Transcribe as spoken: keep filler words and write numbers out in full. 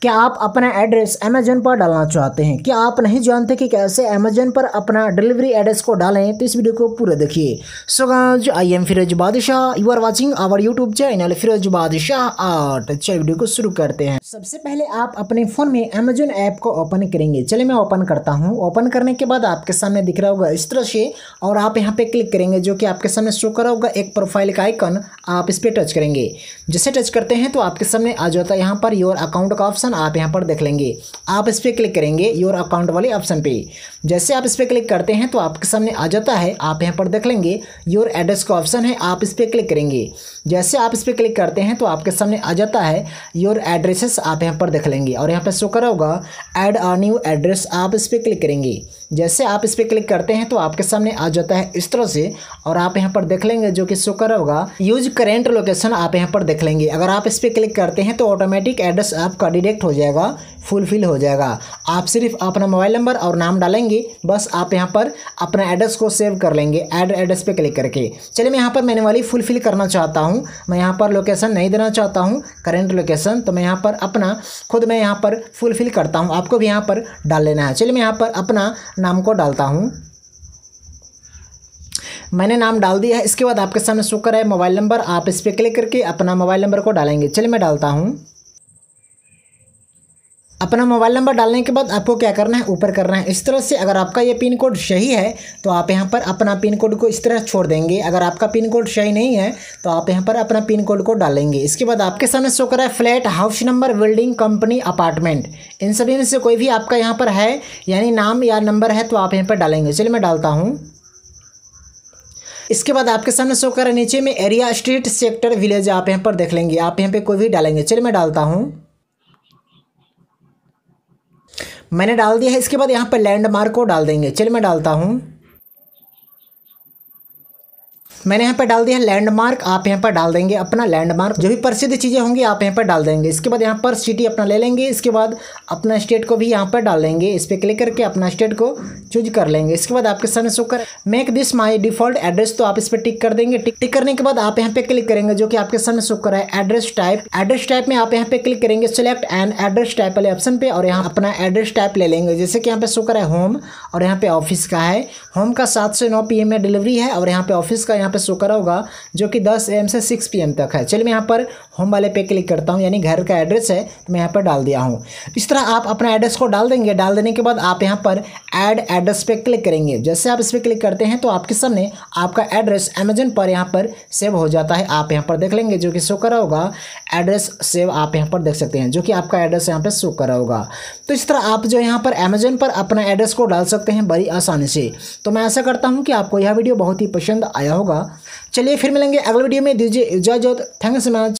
क्या आप अपना एड्रेस अमेजन पर डालना चाहते हैं? क्या आप नहीं जानते कि कैसे अमेजन पर अपना डिलीवरी एड्रेस को डालें? तो इस वीडियो को पूरा देखिए। So guys, I am Firoz Badshah, you are watching our YouTube channel Firoz Badshah art. चलिए वीडियो को शुरू करते हैं। सबसे पहले आप अपने फ़ोन में अमेजन ऐप को ओपन करेंगे। चलिए मैं ओपन करता हूँ। ओपन करने के बाद आपके सामने दिख रहा होगा इस तरह से, और आप यहाँ पे क्लिक करेंगे जो कि आपके सामने शो कर रहा होगा एक प्रोफाइल का आइकन। आप इस पर टच करेंगे। जैसे टच करते हैं तो आपके सामने आ जाता है यहाँ पर योर अकाउंट का ऑप्शन। आप यहाँ पर देख लेंगे। आप इस पर क्लिक करेंगे योर अकाउंट वाले ऑप्शन पे। जैसे आप इस पर क्लिक करते हैं तो आपके सामने आ जाता है, आप यहाँ पर देख लेंगे योर एड्रेस का ऑप्शन है। आप इस पर क्लिक करेंगे। जैसे आप इस पर क्लिक करते हैं तो आपके सामने आ जाता है योर एड्रेसेस। आप यहाँ पर देख लेंगे और यहाँ पर शो करा होगा ऐड अ न्यू एड्रेस। आप इस पर क्लिक करेंगे। जैसे आप इस पर क्लिक करते हैं तो आपके सामने आ जाता है इस तरह से, और आप यहाँ पर देख लेंगे जो कि शो करा होगा यूज करेंट लोकेशन। आप यहाँ पर देख लेंगे। अगर आप इस पर क्लिक करते हैं तो ऑटोमेटिक एड्रेस आपका डिटेक्ट हो जाएगा, फुलफिल हो जाएगा। आप सिर्फ अपना मोबाइल नंबर और नाम डालेंगे, बस आप यहाँ पर अपना एड्रेस को सेव कर लेंगे ऐड एड्रेस पे क्लिक करके। चलिए मैं यहाँ पर मैंने वाली फुलफिल करना चाहता हूँ। मैं यहाँ पर लोकेशन नहीं देना चाहता हूँ, करेंट लोकेशन, तो मैं यहाँ पर अपना खुद मैं यहाँ पर फुलफिल करता हूँ। आपको भी यहाँ पर डाल लेना है। चलिए मैं यहाँ पर अपना नाम को डालता हूँ। मैंने नाम डाल दिया है। इसके बाद आपके सामने शो कर है मोबाइल नंबर। आप इस पर क्लिक करके अपना मोबाइल नंबर को डालेंगे। चलिए मैं डालता हूँ। अपना मोबाइल नंबर डालने के बाद आपको क्या करना है, ऊपर करना है इस तरह से। अगर आपका ये पिन कोड सही है तो आप यहाँ पर अपना पिन कोड को इस तरह छोड़ देंगे। अगर आपका पिन कोड सही नहीं है तो आप यहाँ पर अपना पिन कोड को डालेंगे। इसके बाद आपके सामने शो करा है flat, house number, building, company, apartment. इन सभी में से कोई भी आपका यहाँ पर है यानी नाम या नंबर है तो आप यहाँ पर डालेंगे। चलिए मैं डालता हूँ। इसके बाद आपके सामने शो कर नीचे में एरिया, स्ट्रीट, सेक्टर, विलेज। आप यहाँ पर देख लेंगे। आप यहाँ पे कोई भी डालेंगे। चलिए मैं डालता हूँ। मैंने डाल दिया है। इसके बाद यहाँ पर लैंडमार्क को डाल देंगे। चलिए मैं डालता हूँ। मैंने यहाँ पर डाल दिया है लैंडमार्क। आप यहाँ पर डाल देंगे अपना लैंडमार्क। जो भी प्रसिद्ध चीज़ें होंगी आप यहाँ पर डाल देंगे। इसके बाद यहाँ पर सिटी अपना ले लेंगे। इसके बाद अपना स्टेट को भी यहाँ पर डाल देंगे। इस पर क्लिक करके अपना स्टेट को चूज कर लेंगे। इसके बाद आपके सामने शो कर make this my default address, तो आप इस पर टिक कर देंगे। टिक टिक करने के बाद आप यहाँ पे क्लिक करेंगे जो कि आपके सामने शो कर है एड्रेस टाइप। एड्रेस टाइप में आप यहाँ पे क्लिक करेंगे सिलेक्ट एंड एड्रेस टाइप वाले ऑप्शन पे, और यहाँ अपना एड्रेस टाइप ले लेंगे। जैसे कि यहाँ पे शो कर है होम, और यहाँ पे ऑफिस का है। होम का सात से नौ पी एम में डिलीवरी है, और यहाँ पे ऑफिस का यहाँ पे शो करा होगा जो कि दस ए एम से सिक्स पी एम तक है। चलिए मैं यहाँ पर होम वाले पे क्लिक करता हूँ, यानी घर का एड्रेस है तो मैं यहाँ पर डाल दिया हूँ। इस तरह आप अपना एड्रेस को डाल देंगे। डाल देने के बाद आप यहाँ पर ऐड एड्रेस पे क्लिक करेंगे। जैसे आप इस पर क्लिक करते हैं तो आपके सामने आपका एड्रेस अमेजन पर यहाँ पर सेव हो जाता है। आप यहाँ पर देख लेंगे जो कि शो करा होगा एड्रेस सेव। आप यहाँ पर देख सकते हैं जो कि आपका एड्रेस यहाँ पर शो करा होगा। तो इस तरह आप जो यहाँ पर अमेजन पर अपना एड्रेस को डाल सकते हैं बड़ी आसानी से। तो मैं आशा करता हूँ कि आपको यह वीडियो बहुत ही पसंद आया होगा। चलिए फिर मिलेंगे अगले वीडियो में। दीजिए इजाजत। Thanks so much.